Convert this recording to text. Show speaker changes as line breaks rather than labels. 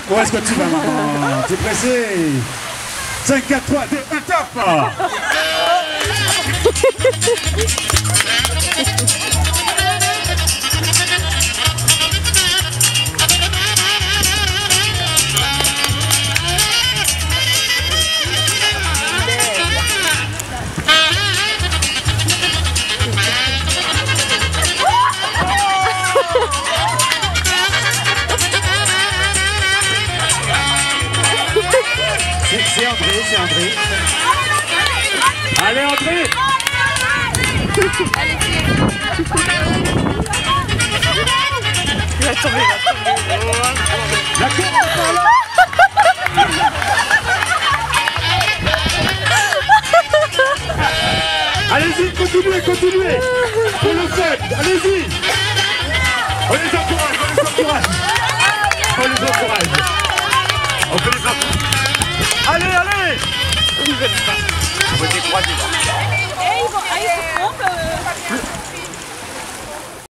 Où est-ce que tu vas, maman? T'es pressé? 5, 4, 3, 2, 1, top! C'est André, c'est André. Allez, André!
Il va tomber,
La courbe est par là! Allez-y, continuez, continuez! Pour le fun, allez-y! On les encourage,